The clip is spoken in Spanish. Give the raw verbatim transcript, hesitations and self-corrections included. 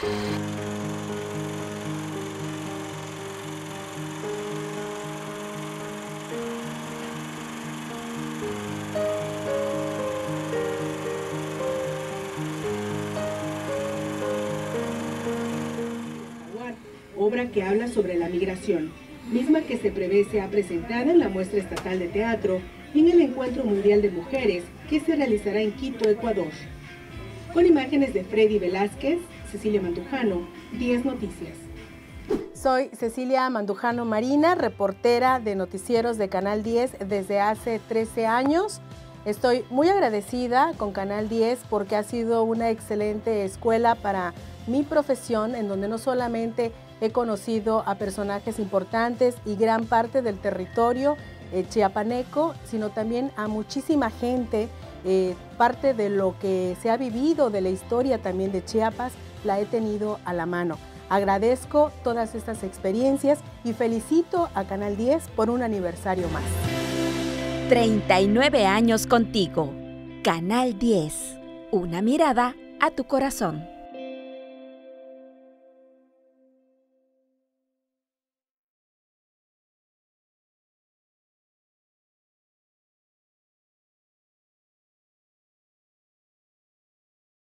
Obra que habla sobre la migración, misma que se prevé sea presentada en la Muestra Estatal de Teatro y en el Encuentro Mundial de Mujeres que se realizará en Quito, Ecuador. Con imágenes de Freddy Velázquez, Cecilia Mandujano, diez Noticias. Soy Cecilia Mandujano Marina, reportera de noticieros de Canal diez desde hace trece años. Estoy muy agradecida con Canal diez porque ha sido una excelente escuela para mi profesión, en donde no solamente he conocido a personajes importantes y gran parte del territorio eh, chiapaneco, sino también a muchísima gente, eh, parte de lo que se ha vivido, de la historia también de Chiapas, la he tenido a la mano. Agradezco todas estas experiencias y felicito a Canal diez por un aniversario más. treinta y nueve años contigo. Canal diez. Una mirada a tu corazón.